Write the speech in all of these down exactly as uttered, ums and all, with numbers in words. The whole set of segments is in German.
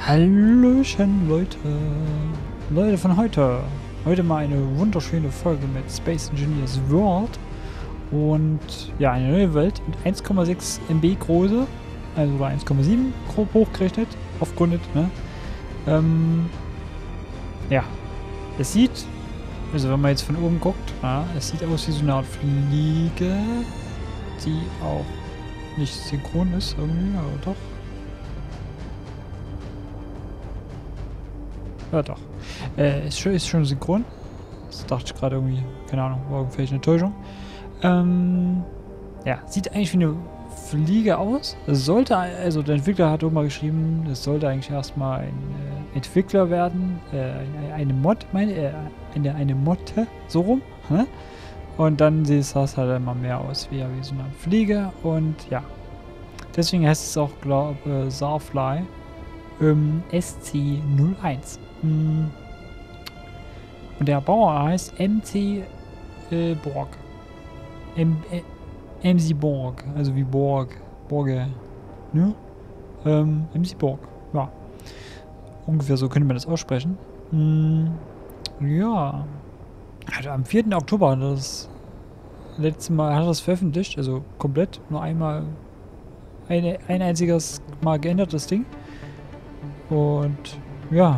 Hallöchen, Leute. Leute von heute. Heute mal eine wunderschöne Folge mit Space Engineers World. Und ja, eine neue Welt mit eins Komma sechs Megabyte große, also bei eins Komma sieben grob hochgerechnet, aufgrundet, ne? Ähm, ja, es sieht, also wenn man jetzt von oben guckt, ja, es sieht aus wie so eine Art Fliege, die auch nicht synchron ist irgendwie, aber doch. Ja, doch. Äh, ist schon, ist schon synchron. Das dachte ich gerade irgendwie, keine Ahnung, war vielleicht eine Täuschung. Ähm, ja, sieht eigentlich wie eine Fliege aus. Es sollte, also der Entwickler hat oben mal geschrieben, es sollte eigentlich erstmal ein äh, Entwickler werden, äh, eine, eine Mod, meine, äh, eine, eine Motte, so rum. Hä? Und dann sieht es halt immer mehr aus wie, wie so eine Fliege. Und ja, deswegen heißt es auch, glaube ich, äh, Starfly ähm, S C null eins. Und der Bauer heißt M C äh, Borg. M, äh, M C Borg, also wie Borg. Borge. Ne? Ähm, M C Borg. Ja. Ungefähr so könnte man das aussprechen. Hm, ja. Also am vierten Oktober hat das letzte Mal hat er das veröffentlicht, also komplett. Nur einmal eine, ein einziges Mal geändert, das Ding. Und ja.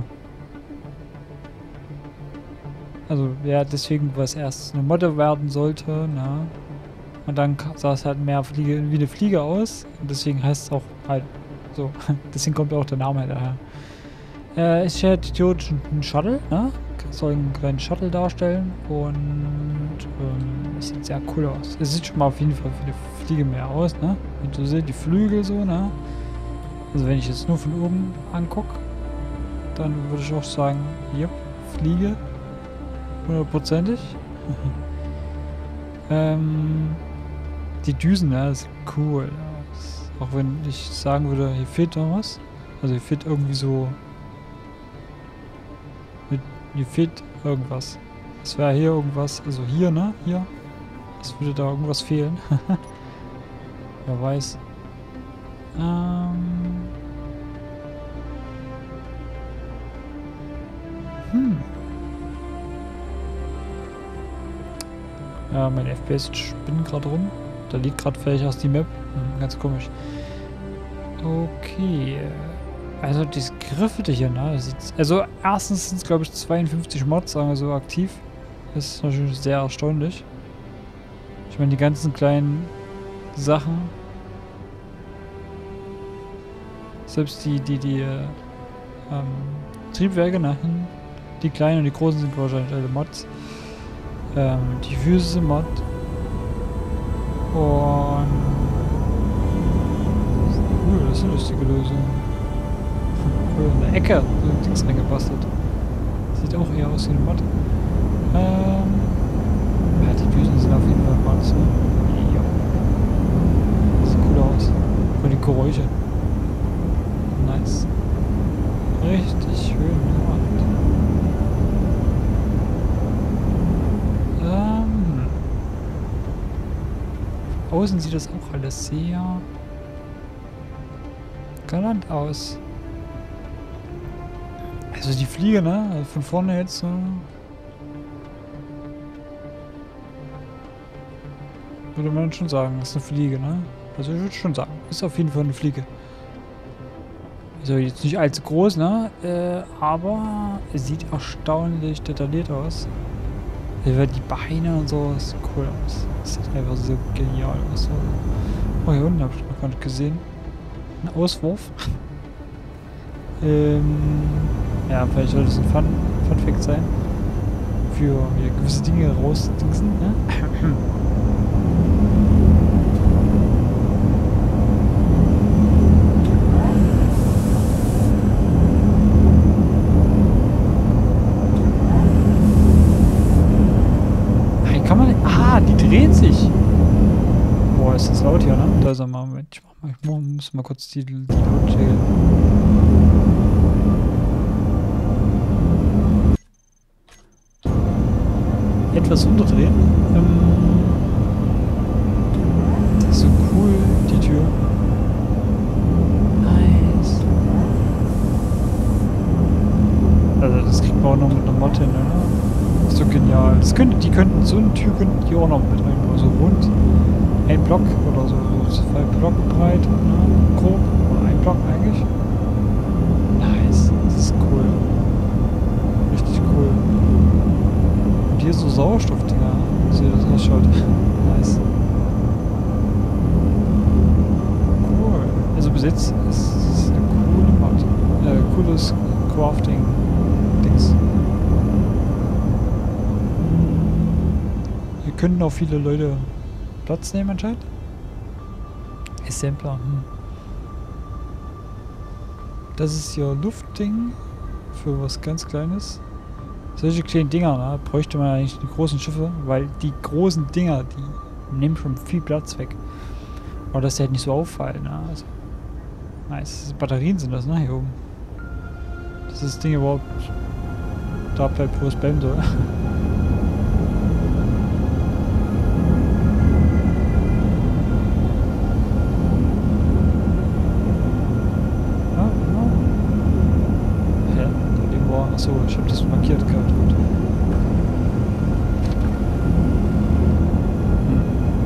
Also, ja, deswegen, was erst eine Modde werden sollte, na. Und dann sah es halt mehr Fliege, wie eine Fliege aus. Und deswegen heißt es auch halt so. Deswegen kommt auch der Name daher. Äh, es ist theoretisch ein Shuttle, ne? Soll einen kleinen Shuttle darstellen. Und ähm, es sieht sehr cool aus. Es sieht schon mal auf jeden Fall wie eine Fliege mehr aus, ne? Wenn du siehst, die Flügel so, ne? Also, wenn ich jetzt nur von oben angucke, dann würde ich auch sagen, yep, Fliege. Hundertprozentig. ähm, die Düsen, ja, das sieht cool aus. Auch wenn ich sagen würde, hier fehlt noch was. Also hier fehlt irgendwie so... Hier fehlt irgendwas. Es wäre hier irgendwas, also hier, ne? Hier. Es würde da irgendwas fehlen. Wer weiß. Ähm... Hm. Ja, mein F P S spinnt gerade rum. Da liegt gerade vielleicht aus die Map. Hm, ganz komisch. Okay. Also diese Griffe hier, ne? Das sieht, also erstens sind es glaube ich zweiundfünfzig Mods, sagen wir so, aktiv. Das ist natürlich sehr erstaunlich. Ich meine die ganzen kleinen Sachen. Selbst die, die, die äh, ähm, Triebwerke, ne? Die kleinen und die großen sind wahrscheinlich alle Mods. Ähm, die Füße Mod. Und... Uh, das ist eine lustige Lösung. Cool, in der Ecke so ein Dings reingebastelt. Sieht auch eher aus wie eine Mod. Ähm... Ja, die Düsen sind auf jeden Fall Mods, ne? Ja. Sieht cool aus. Und die Geräusche. Nice. Richtig schön gemacht. Außen sieht das auch alles sehr galant aus. Also die Fliege, ne? Also von vorne jetzt so. Würde man schon sagen, das ist eine Fliege, ne? Also ich würde schon sagen, ist auf jeden Fall eine Fliege. Also jetzt nicht allzu groß, ne? Äh, aber es sieht erstaunlich detailliert aus. Die Beine und so, das sieht cool aus. Das sieht einfach so genial aus. Oh, hier unten habe ich noch gar nicht gesehen. Ein Auswurf. ähm, ja, vielleicht sollte es ein Fun, Fun Fact sein. Für ja, gewisse Dinge rausdingsen, ne? Die dreht sich. Boah, ist das laut hier, ne? Da ist er mal. Moment, ich, mach mal, ich muss mal kurz die, die Lautstärke. Etwas runterdrehen. Ähm, das ist so cool, die Tür. Nice. so eine Tür könnten die auch noch mit reinbauen. So rund. Ein Block oder so, so zwei Blocke breit, ne? Grob. Oder ein Block eigentlich. Nice. Das ist cool. Richtig cool. Und hier so Sauerstoffdinger. So wie das ausschaut. Nice. Cool. Also bis jetzt ist es eine coole Matte. Äh, cooles Crafting-Dings. Hier könnten auch viele Leute Platz nehmen anscheinend. Assembler. Hm. Das ist hier Luftding für was ganz Kleines. Solche kleinen Dinger, ne, bräuchte man eigentlich die großen Schiffe, weil die großen Dinger, die nehmen schon viel Platz weg. Aber dass die halt nicht so auffallen. Ne? Also, nice. Batterien sind das, ne, hier oben. Dass das Ding überhaupt da bleibt, wo es bleiben soll. Achso, ich habe das markiert gehabt. Gut. Hm.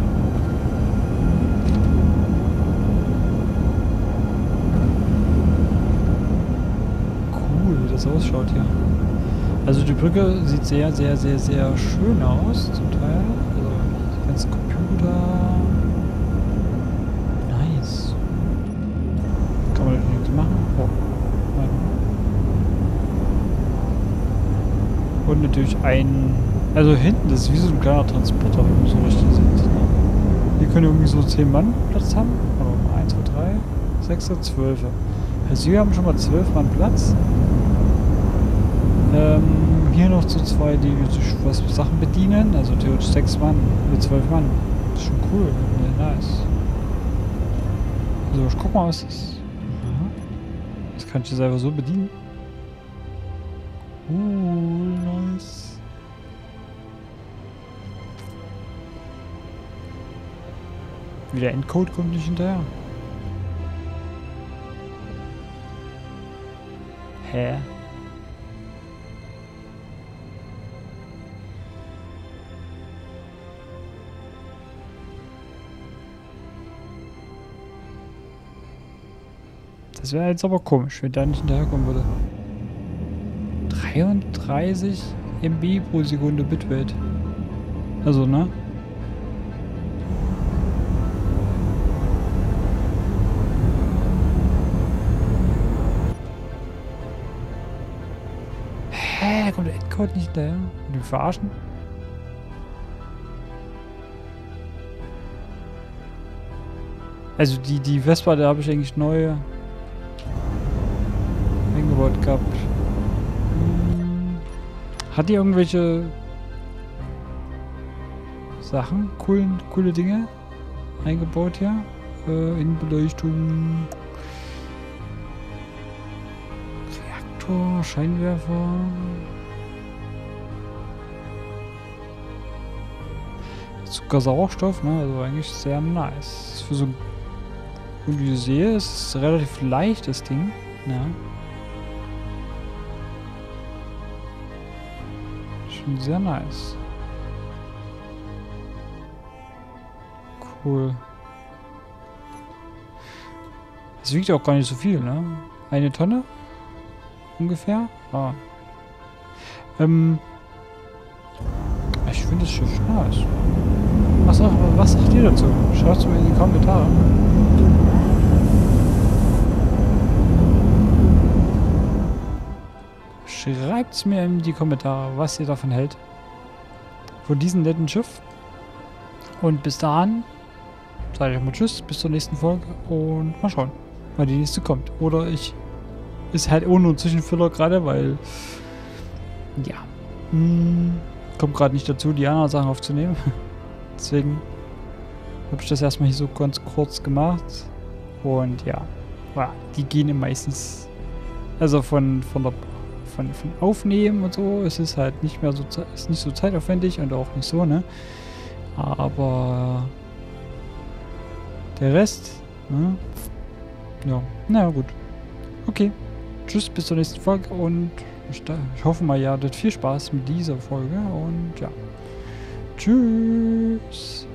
Cool, wie das ausschaut hier. Also die Brücke sieht sehr, sehr, sehr, sehr schön aus, zum Teil. Also die ganzen Computer. Nice. Kann man das nichts machen? Oh. Nein. Und natürlich ein... Also hinten, das ist wie so ein kleiner Transporter, wenn man so richtig sieht. Hier können irgendwie so zehn Mann Platz haben. Oh, eins, zwei, drei, sechs, zwölf. Also hier haben schon mal zwölf Mann Platz. Ähm, hier noch so zwei, die sich was Sachen bedienen. Also theoretisch sechs Mann mit zwölf Mann. Das ist schon cool. Nee, nice. So, ich guck mal, was das ist. Das kann ich jetzt einfach so bedienen. Uh, nice. Wie der Endcode kommt nicht hinterher. Hä? Das wäre jetzt aber komisch, wenn der nicht hinterherkommen würde. dreiunddreißig Megabyte pro Sekunde Bitrate. Also, ne? Hä? Da kommt der Endcode nicht hinterher? Will mich verarschen? Also die, die Vespa, da habe ich eigentlich neu eingebaut gehabt. Hat die irgendwelche Sachen, coolen, coole Dinge eingebaut hier? Äh, Innenbeleuchtung, Reaktor, Scheinwerfer. Sogar Sauerstoff, ne? Also eigentlich sehr nice. Für so, wie ich sehe, ist es relativ leicht, das Ding. Ja. Schon sehr nice. Cool. Es wiegt auch gar nicht so viel, ne? Eine Tonne? Ungefähr? Ah. Ähm. Ich finde das Schiff nice. Was, sagt, was sagt ihr dazu? Schreibt es mir in die Kommentare. Schreibt es mir in die Kommentare, was ihr davon hält. Von diesem netten Schiff. Und bis dahin sage ich mal Tschüss, bis zur nächsten Folge und mal schauen, wann die nächste kommt. Oder ich ist halt ohne einen Zwischenfüller gerade, weil ja, hm, kommt gerade nicht dazu, die anderen Sachen aufzunehmen. Deswegen habe ich das erstmal hier so ganz kurz gemacht. Und ja, die gehen meistens, also von, von der Von, von Aufnehmen und so, es ist halt nicht mehr so, ist nicht so zeitaufwendig und auch nicht so, ne? Aber der Rest, ne? Ja, na gut. Okay. Tschüss, bis zur nächsten Folge und ich, ich hoffe mal, ihr hattet viel Spaß mit dieser Folge und ja. Tschüss.